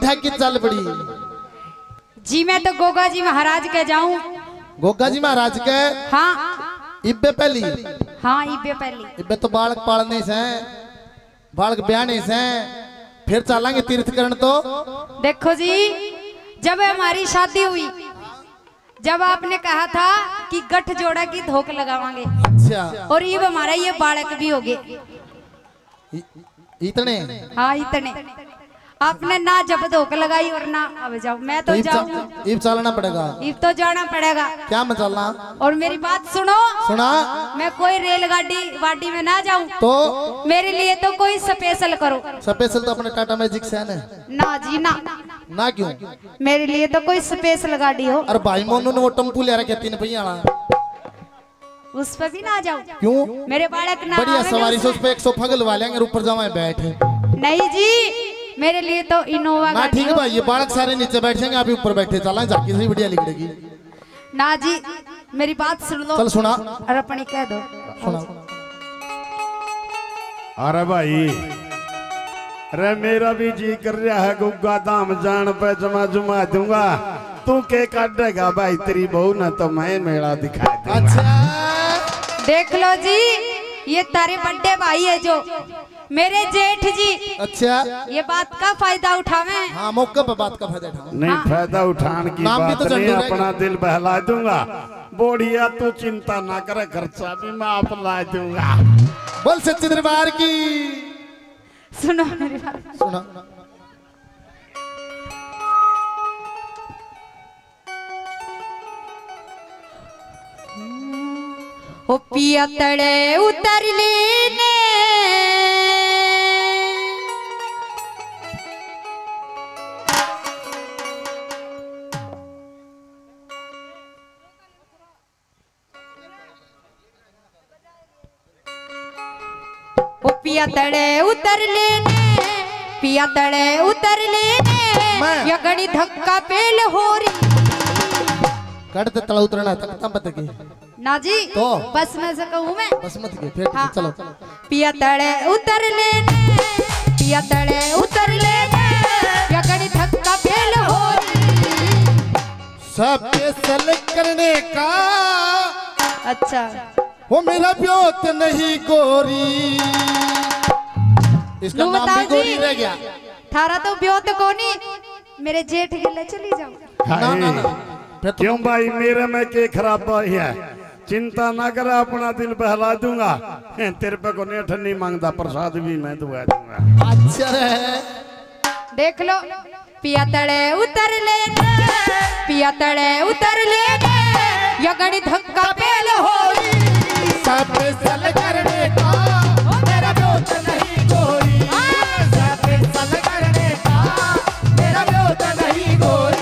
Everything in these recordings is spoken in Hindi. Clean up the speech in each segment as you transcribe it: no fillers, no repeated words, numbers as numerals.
ठाकी चल पड़ी जी। मैं तो गोगा जी महाराज के जाऊं। गोगा जी महाराज के? हाँ इब्बे पहली। हाँ इब्बे पहली। इब्बे तो बालक पालने से, बालक ब्याहने से, फिर चलेंगे तीर्थ करण। तो देखो जी, जब हमारी शादी हुई, जब आपने कहा था कि गठ जोड़ा की धोख लगावांगे। अच्छा। और ये हमारा ये बालक भी हो गए इतने? हाँ इतने। आपने ना जब धोख लगाई और ना अब जाओ। मैं तो जाऊं। इब चलना पड़ेगा। इब तो जाना पड़ेगा। क्या मैं चलना? और मेरी बात सुनो। सुना? मैं कोई रेलगाड़ी वाड़ी में ना जाऊं। तो मेरे लिए तो कोई स्पेशल करो। स्पेशल तो अपने टाटा मैजिक से है ना जी ना। ना क्यों? मेरे लिए तो कोई स्पेशल गाड़ी हो। अरे भाई मोनू ने वो टम्पू ले रखे 3 पहिया वाला, उस पर भी ना जाऊं। क्यों? मेरे बालक ना बढ़िया सवारी से उस पे 100 फगलवा लेंगे, ऊपर जावे बैठ। नहीं जी, मेरे लिए तो इनोवा ना। ठीक है भाई, ये बालक सारे नीचे बैठ जाएंगे, आप ही ऊपर बैठे चला, झाकी से बढ़िया लिखड़ेगी। ना जी, मेरी बात सुन लो। चल सुना। अरे अपनी कह दो। सुना। अरे भाई, अरे मेरा भी जी कर रहा है गुग्गा धाम जान पे, जमा जुमा दूंगा। तू के काटेगा भाई तेरी बहू ना, तो मैं मेला दिखा दूंगा। अच्छा देख लो जी, ये तारे बड़े भाई है जो मेरे जेठ जी। अच्छा, ये बात का फायदा उठावे। हाँ मौके पर बात का फायदा उठाओ। नहीं हाँ। फायदा उठाने की बात तो नहीं, अपना दिल बहला दूंगा। बोढ़िया तू चिंता ना करे, खर्चा भी मैं आप ला दूंगा। बोल सच्चे दरबार की। सुनो मेरी बात। सुना। ओ पिया तड़े उतर लेने, ओ पिया तड़े उतर लेने, पिया तड़े उतर लेने, या गड़ी धक्का पेल हो रही। कड़ते तला उतरना तक तम बता के ना जी। तो बस में से कहूँ मैं? बस मत के फिर। हाँ। चलो। पिया तड़े उतर लेने, पिया तड़े उतर लेने, या गड़ी धक्का फेल हो रही। सब सल करने का। अच्छा। वो मेरा ब्योत नहीं गोरी, इसका नाम भी गोरी रह गया। थारा तो ब्योत कोनी, मेरे जेठ गिले चली जाओ। ना ना ना। क्यों भाई, मेरे में के खराब है? चिंता ना कर, अपना दिल बहला दूंगा। तेरे पे को नेठ नहीं मांगता, प्रसाद भी मैं दुआ दूंगा। अच्छा है। देख लो, पिया तड़े उतर लेने, पिया तड़े उतर लेने, या गड़ी धक्का पेल हो रही। सब सल करने का, मेरा ब्योत नहीं गोरी। सब सल करने का, मेरा ब्योत नहीं गोरी।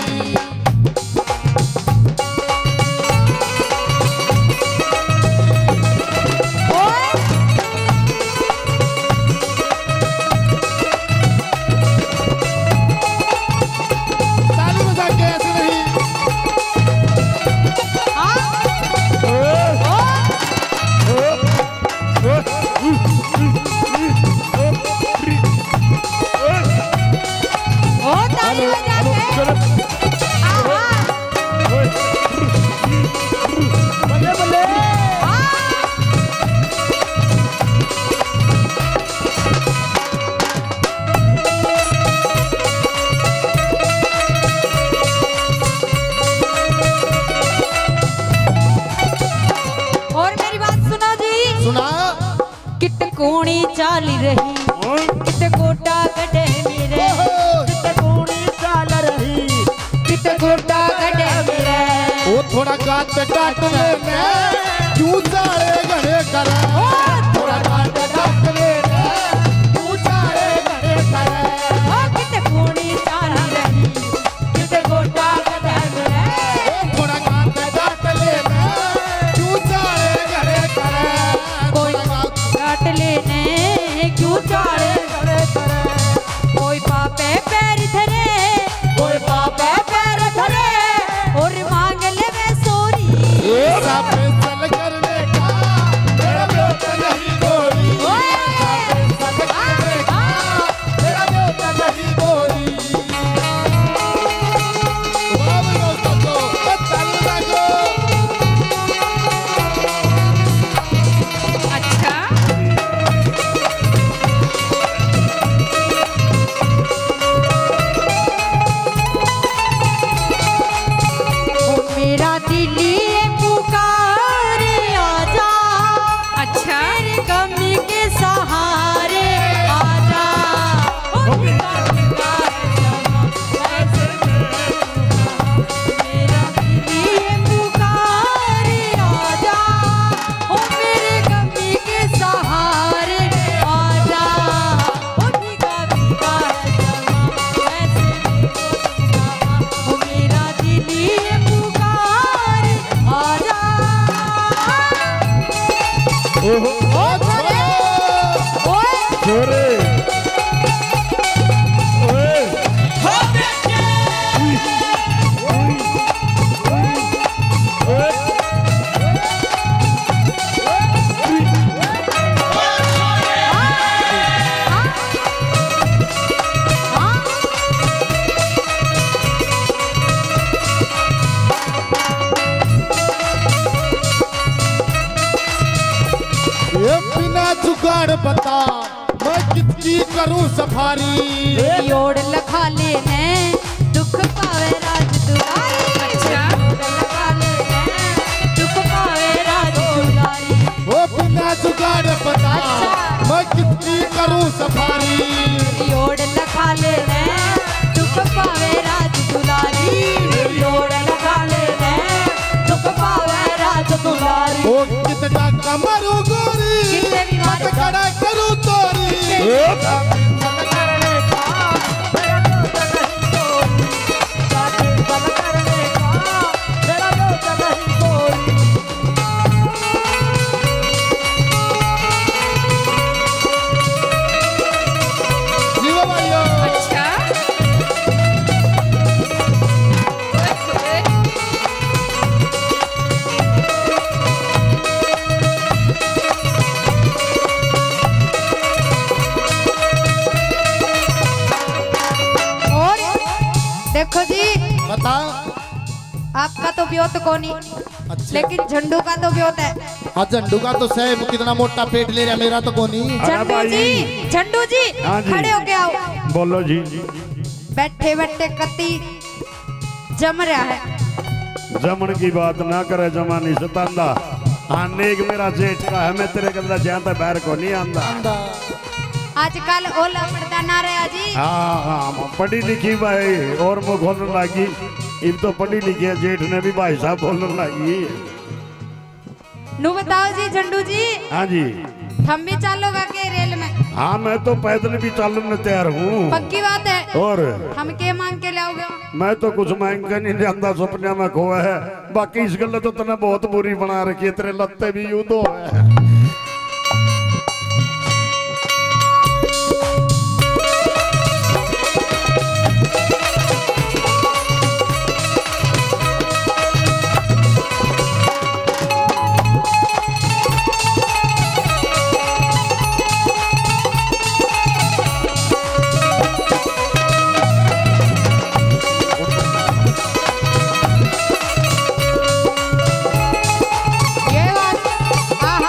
कोणी चाल रही, कित गोटा गडे मेरे, कित कोणी चाल रही, कित गोटा गडे मेरे। वो थोड़ा काट काट ले मैं, क्यों जाड़े गड़े करे। थोड़ा काट काट ले मैं, क्यों जाड़े गड़े करे। कित कोणी चाल रही, कित गोटा गडे मेरे। थोड़ा काट काट ले मैं, क्यों जाड़े गड़े करे। कोई काट लेने, क्यों चाड़े गड़े करे। कोई पापे पैर धरे, कोई पापे पैर धरे, और मांग ले मैं सोरी। सब सल करने का, मेरा ब्योत नहीं बता मैं कितनी करूं सफारी। योड़ लखा लेने दुख पावे राज दुलारी। अच्छा लखा लेने दुख पावे राज दुलारी। वो बिना जुगाड़ बता मैं कितनी करूं सफारी। योड़ लखा लेने दुख पावे राज दुलारी। योड़ लखा लेने दुख पावे राज दुलारी। ओ कितना कमरू गोरी कितने भी मार कड़ा करूं तोरी। जीवा भाइयों अच्छा और देखो जी बता। आपका तो ब्योत कोनी अच्छा लेकिन झंडू का तो ब्योत है। हाँ झंडू का तो सह कितना मोटा पेट ले रहा, मेरा तो कोनी। झंडू जी झंडू जी हाँ जी। खड़े होके आओ। बोलो जी। बैठे बैठे कति जम रहा है। जमन की बात ना करे, जमानी सतांदा। हाँ नेक मेरा जेठ का है, मैं तेरे कंधा जानता बाहर को नहीं आंदा। आजकल ओला पड़ता ना रहा जी। हाँ हाँ पढ़ी लिखी भाई और वो बोलने लगी। इब तो पढ़ी लिखी है, जेठ ने भी भाई साहब बोलने लगी। नू बताओ जी झंडू जी हाँ जी। हम भी चालोगा के रेल में? हाँ मैं तो पैदल भी चलने तैयार हूँ। पक्की बात है। और हम के मांग के लाओगे? मैं तो कुछ मांग के नहीं जानता, सपने में खोआ है। बाकी इस गल तो तने बहुत बुरी बना रखी है, तेरे लत्ते भी यूं तो है। ये बात आहा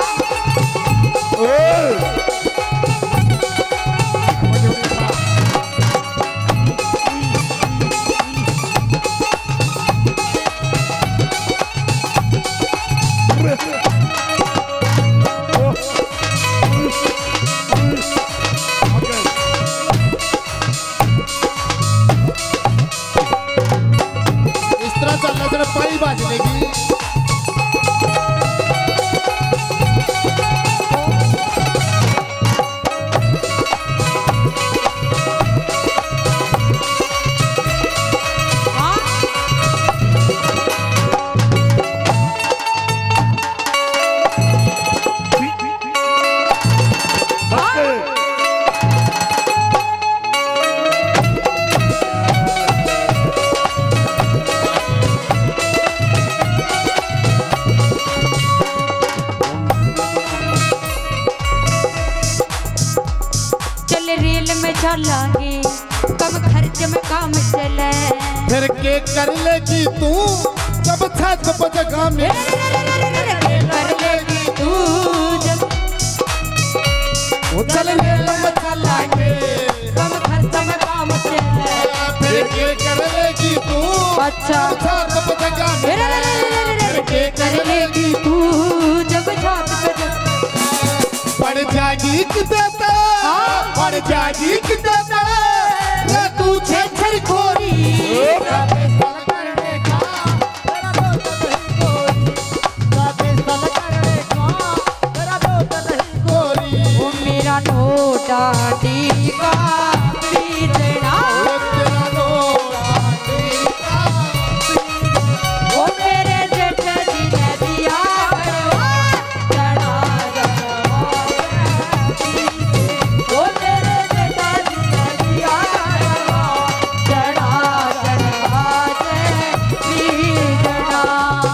इस तरह चलना तेरा पाई बाज लेगी। चल रेल में चलांगे कम खर्च में काम चले। फिर के कर लेगी तू जब छत पर जगह में। कर लेगी तू जब वो चल रेल में चलाएंगे कम खर्च में काम चले। फिर के कर लेगी तू अच्छा छत पर जगह में। के कर लेगी तू जब छत पे पड़ जाएगी कितना पड़ जाएगी कितना रे तू छेछर खोरी। वो मेरा नोटा टीका पीछड़ा। वो मेरे जेठ जी ने दिया करवा चढ़ा वो मेरे जेठा जी ने दिया करवा चढ़ा पीछड़ा।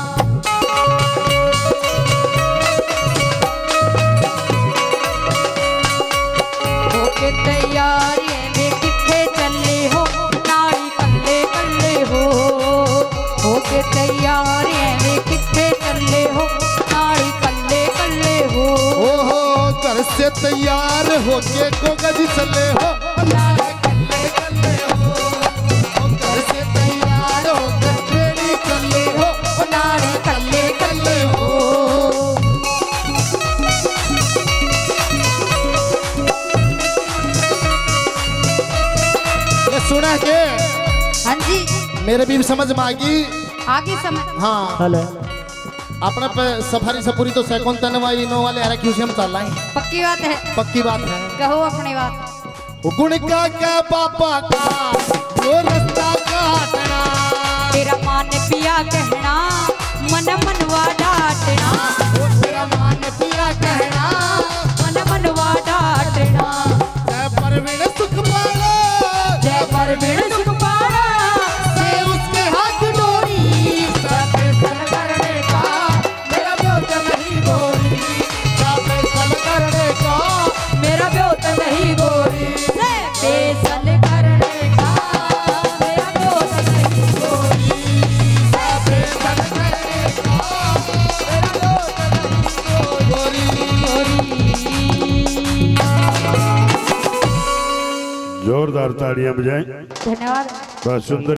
होके तैयारी में किथे चले हो नाड़ी कल्ले कल्ले हो। होके तैयारी में किथे चले हो नाड़ी कल्ले कल्ले हो। ओहो घर से तैयार होके गोगा जी चले हो लाड़े कल्ले कल्ले हो घर से तैयार होके बेड़ी चले हो लाड़े कल्ले कल्ले हो। ये सुना के हाँ जी मेरे भी समझ में आगे समझ। हाँ हेलो अपने पे सफारी सपूरी तो सेकंड तनवाई नो वाले हर क्यों हम चल रहे हैं। पक्की बात है, पक्की बात है। कहो अपनी बात। गुण का क्या पापा का वो रास्ता काटना तेरा मान पिया कहना मन मनवा डांटना तेरा मान पिया कहना मन मनवा डांटना। जय परवीन सुख पालो जय परवीन सुख पालो से उसके हाथ डोरी फैसल करने का मेरा ब्योत नहीं गोरी फैसल करने का मेरा ब्योत नहीं गोरी से बेसल करने का मेरा ब्योत नहीं गोरी फैसल करने का मेरा ब्योत नहीं गोरी। जोरदार तालियां बजाएं। धन्यवाद। बहुत सुंदर।